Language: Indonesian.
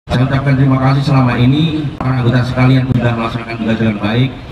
Saya ucapkan terima kasih selama ini para anggota sekalian sudah melaksanakan tugas dengan baik.